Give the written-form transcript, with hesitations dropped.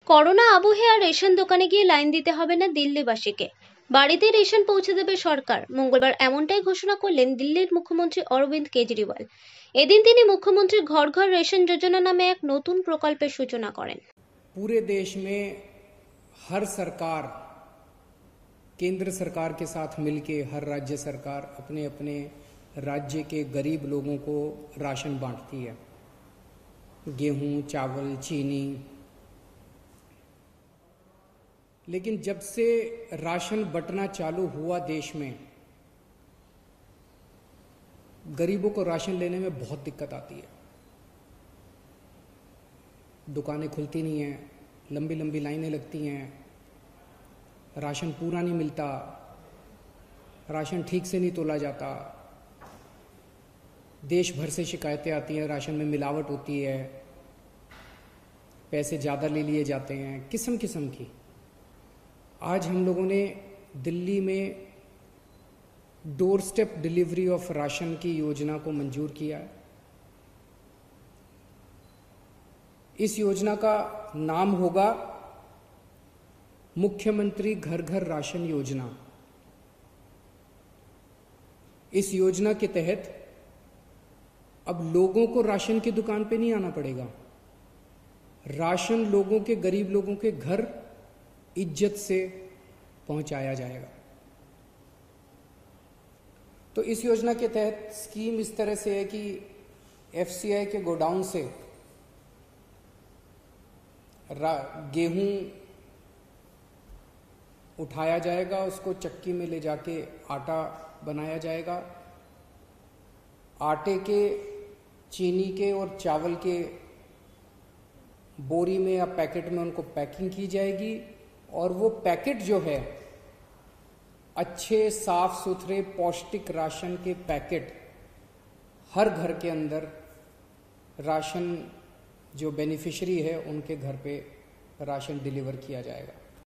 Corona আবহে আর ration দোকানে গিয়ে লাইন দিতে হবে না দিল্লিবাসীকে, বাড়িতে রেশন পৌঁছে দেবে সরকার। মঙ্গলবার এমনটাই ঘোষণা করলেন দিল্লির মুখ্যমন্ত্রী অরবিন্দ কেজরিওয়াল। এদিন তিনি মুখ্যমন্ত্রী ঘর ঘর রেশন যোজনা নামে এক নতুন প্রকল্পের সূচনা করেন। पूरे देश में हर सरकार केंद्र सरकार के साथ मिलके हर राज्य सरकार अपने अपने राज्य के गरीब लोगों को राशन बांटती है। गेहूं, चावल, चीनी। लेकिन जब से राशन बंटना चालू हुआ देश में, गरीबों को राशन लेने में बहुत दिक्कत आती है। दुकानें खुलती नहीं हैं, लंबी लंबी लाइनें लगती हैं, राशन पूरा नहीं मिलता, राशन ठीक से नहीं तोला जाता, देश भर से शिकायतें आती हैं, राशन में मिलावट होती है, पैसे ज़्यादा ले लिए जाते हैं, किस्म किस्म की। आज हम लोगों ने दिल्ली में door step delivery of ration की योजना को मंजूर किया है। इस योजना का नाम होगा मुख्यमंत्री घर घर राशन योजना। इस योजना के तहत अब लोगों को राशन की दुकान पे नहीं आना पड़ेगा। राशन लोगों के, गरीब लोगों के घर इज्जत से पहुंचाया जाएगा। तो इस योजना के तहत स्कीम इस तरह से है कि एफसीआई के गोडाउन से गेहूं उठाया जाएगा, उसको चक्की में ले जाके आटा बनाया जाएगा। आटे के, चीनी के और चावल के बोरी में या पैकेट में उनको पैकिंग की जाएगी, और वो पैकेट जो है अच्छे साफ सुथरे पौष्टिक राशन के पैकेट हर घर के अंदर राशन जो बेनिफिशियरी है उनके घर पे राशन डिलीवर किया जाएगा।